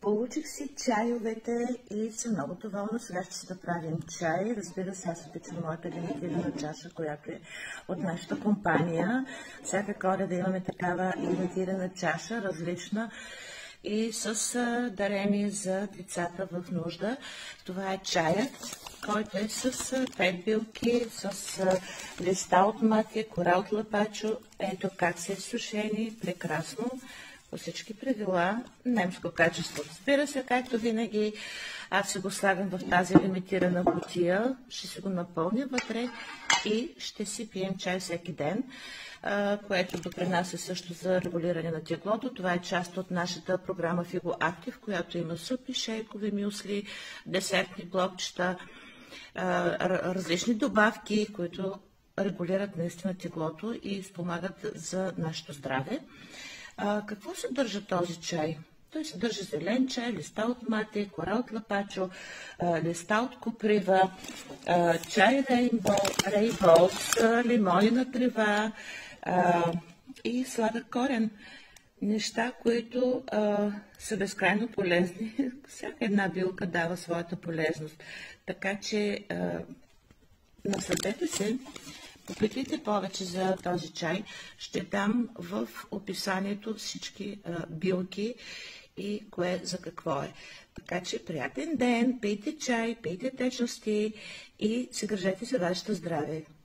Получих си чайовете и съм много доволна. Сега ще си направим чай. Разбира се, аз обичам моята лимитирана чаша, която е от нашата компания. Всяка Коледа имаме такава лимитирана чаша, различна и с дарение за децата в нужда. Това е чаят, който е с 5 билки, с листа от матия, кора от лапачо. Ето как са изсушени, прекрасно, по всички правила, немско качество. Разбира се, както винаги, аз се го слагам в тази лимитирана кутия, ще си го напълня вътре и ще си пием чай всеки ден, което допринася също за регулиране на теглото. Това е част от нашата програма Figo Active, която има супи, шейкове, мюсли, десертни блокчета, различни добавки, които регулират наистина теглото и спомагат за нашето здраве. Какво съдържа този чай? Той съдържа зелен чай, листа от мате, кора от лапачо, листа от коприва, чай рейнбоус, лимонена трева и сладък корен. Неща, които са безкрайно полезни. Всяка една билка дава своята полезност. Така че насладете се. Попитайте повече за този чай. Ще дам в описанието всички билки и кое за какво е. Така че приятен ден, пийте чай, пийте течности и се грижете за вашето здраве.